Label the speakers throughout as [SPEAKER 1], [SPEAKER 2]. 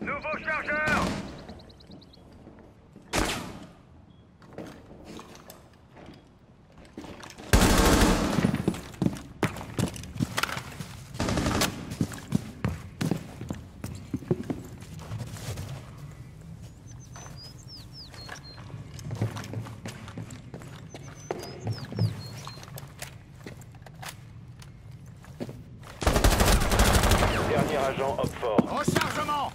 [SPEAKER 1] Nouveau chargeur!
[SPEAKER 2] Dernier agent Hopfort.
[SPEAKER 1] Rechargement!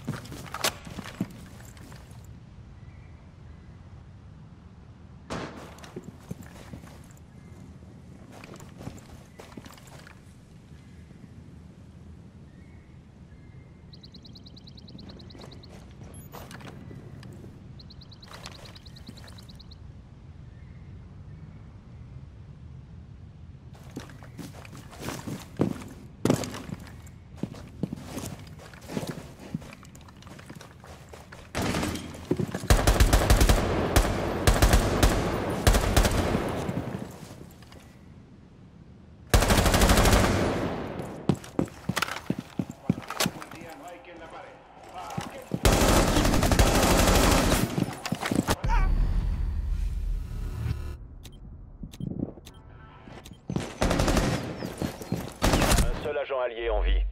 [SPEAKER 2] Un seul agent allié en vie.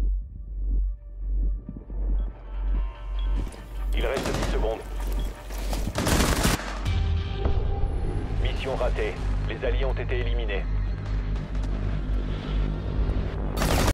[SPEAKER 2] Il reste 10 secondes. Mission ratée. Les alliés ont été éliminés.